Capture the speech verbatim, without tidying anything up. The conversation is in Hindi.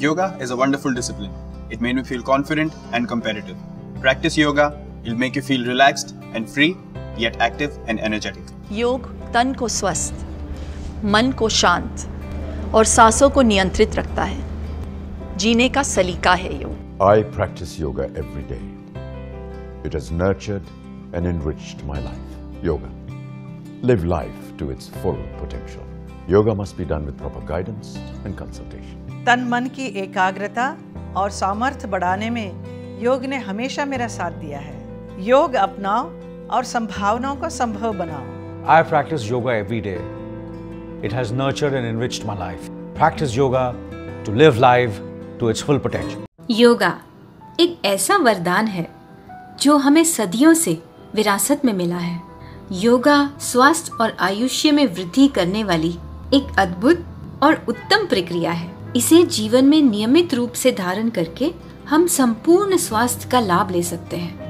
Yoga is a wonderful discipline. It made me feel confident and competitive. Practice yoga, it'll make you feel relaxed and free, yet active and energetic. योग तन को स्वस्थ, मन को शांत और सांसों को नियंत्रित रखता है। जीने का सलीका है योग। I practice yoga every day. It has nurtured and enriched my life. Yoga. Live life to its full potential. Yoga must be done with proper guidance and consultation. तन मन की एकाग्रता और सामर्थ्य बढ़ाने में योग ने हमेशा मेरा साथ दिया है। योग अपनाओ और संभावनाओं को संभव बनाओ। I practice yoga every day. It has nurtured and enriched my life. Practice yoga to live life to its full potential. Yoga एक ऐसा वरदान है जो हमें सदियों से विरासत में मिला है। योगा स्वास्थ्य और आयुष्य में वृद्धि करने वाली एक अद्भुत और उत्तम प्रक्रिया है। इसे जीवन में नियमित रूप से धारण करके हम संपूर्ण स्वास्थ्य का लाभ ले सकते हैं।